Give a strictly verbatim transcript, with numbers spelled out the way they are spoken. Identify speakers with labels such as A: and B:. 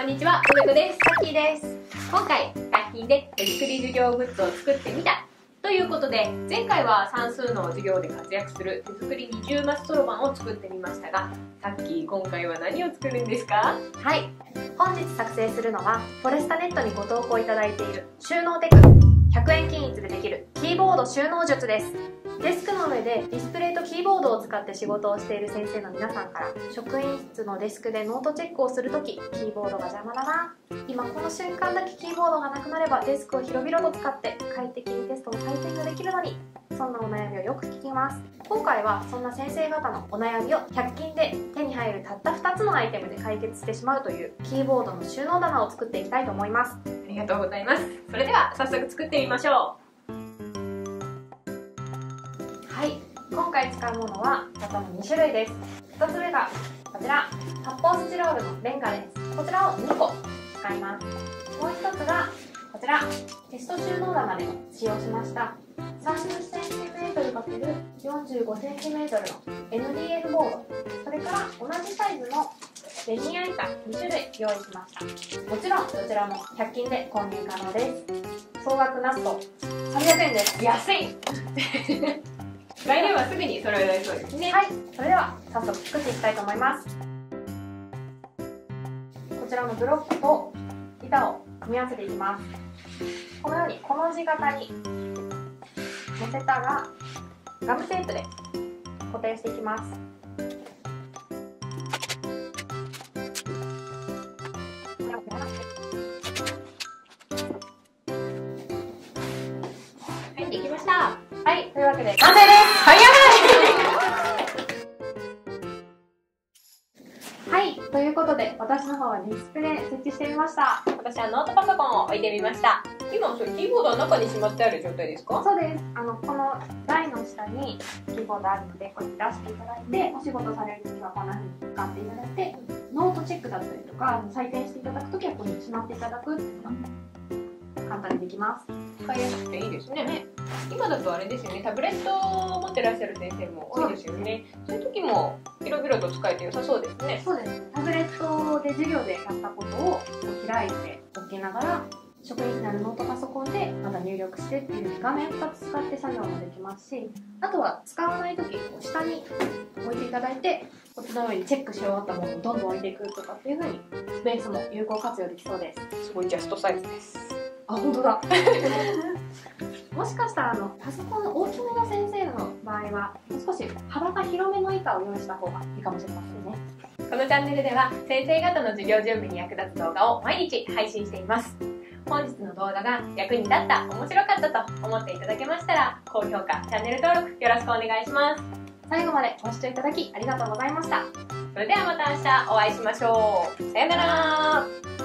A: こんにちは、梅子です。
B: さきです。
A: 今回、ひゃく均で手作り授業グッズを作ってみたということで、前回は算数の授業で活躍する手作り二重マスそろばんを作ってみましたが、さっき今回は何を作るんですか？
B: はい、本日作成するのはフォレスタネットにご投稿いただいている収納テクひゃくえん均一でできるキーボード収納術です。デスクの上でディスプレイとキーボードを使って仕事をしている先生の皆さんから、職員室のデスクでノートチェックをするときキーボードが邪魔だな、今この瞬間だけキーボードがなくなればデスクを広々と使って快適にテストの採点ができるのに、そんなお悩みをよく聞きます。今回はそんな先生方のお悩みをひゃく均で手に入るたったふたつのアイテムで解決してしまうというキーボードの収納棚を作っていきたいと思います。
A: ありがとうございます。それでは早速作ってみましょう。
B: はい、今回使うものはたったのに種類です。ひとつめがこちら、発泡スチロールのレンガです。こちらをにこ使います。もうひとつがこちら、テスト収納棚で使用しましたさんじゅっセンチメートル×よんじゅうごセンチメートル の エヌディーエル ボード、それから同じサイズのベニヤ板に種類用意しました。もちろんどちらもひゃく均で購入可能です。総額なんとさんびゃくえんです。
A: 安い材料はすぐに揃えられそうですね。
B: はい、それでは早速作っていきたいと思います。こちらのブロックと板を組み合わせていきます。このようにこの字型に乗せたらガムテープで固定していきます。
A: はい、できました。
B: はい、というわけで完成です。
A: 早い
B: はい、ということで私の方はディスプレイ設置してみました。
A: 私はノートパソコンを置いてみました。今それキーボードは中にしまってある状態ですか？
B: そうです。あのこの台の下にキーボードあるので、こうやって出していただいて、お仕事されるときはこんな風に使っていただいて、ノートチェックだったりとか採点していただくときはここにしまっていただくっていうのが簡単にできます。
A: 使いやすくていいですね。今だとあれですよね、タブレットを持ってらっしゃる先生も多いですよね。そういう時も広々と使えて良さそうですね。
B: そうです。タブレットで授業でやったことを開いておきながら、職員室にあるノートパソコンでまた入力してっていう画面ふたつ使って作業もできますし、あとは使わない時こう下に置いていただいて、こっちの上にチェックし終わったものをどんどん置いていくとかっていう風にスペースも有効活用できそうです。
A: すごいジャストサイズです。
B: あ、本当だもしかしたらあのパソコンの大きめの先生の場合は少し幅が広めの板を用意した方がいいかもしれませんね。
A: このチャンネルでは先生方の授業準備に役立つ動画を毎日配信しています。本日の動画が役に立った、面白かったと思っていただけましたら、高評価、チャンネル登録よろしくお願いします。
B: 最後までご視聴いただきありがとうございました。
A: それではまた明日お会いしましょう。さよなら。